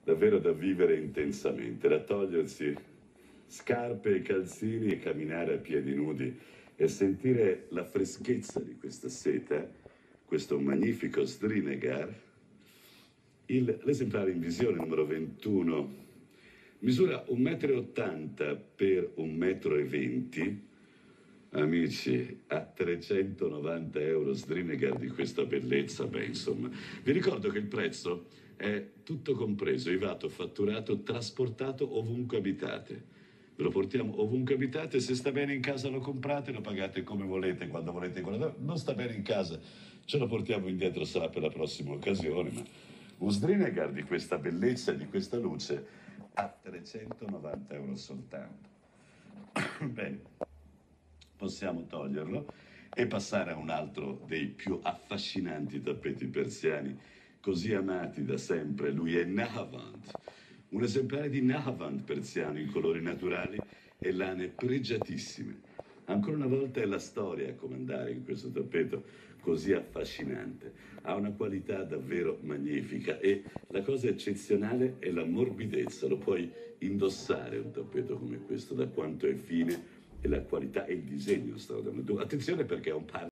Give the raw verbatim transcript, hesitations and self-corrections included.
davvero da vivere intensamente, da togliersi scarpe e calzini e camminare a piedi nudi e sentire la freschezza di questa seta, questo magnifico Srinagar. Il- L'esemplare in visione numero ventuno misura un metro e ottanta per un metro e venti. Amici, a trecentonovanta euro Srinagar di questa bellezza, beh, insomma. Vi ricordo che il prezzo è tutto compreso, I V A T, fatturato, trasportato ovunque abitate. Ve lo portiamo ovunque abitate, se sta bene in casa lo comprate, lo pagate come volete, quando volete, quando non sta bene in casa, ce lo portiamo indietro, sarà per la prossima occasione, ma un Srinagar di questa bellezza e di questa luce a trecentonovanta euro soltanto. Bene, possiamo toglierlo e passare a un altro dei più affascinanti tappeti persiani, così amati da sempre. Lui è Nahavand, un esemplare di Nahavand persiano in colori naturali e lane pregiatissime. Ancora una volta è la storia a comandare in questo tappeto così affascinante. Ha una qualità davvero magnifica e la cosa eccezionale è la morbidezza. Lo puoi indossare un tappeto come questo, da quanto è fine, e la qualità e il disegno straordinario. Attenzione, perché è un par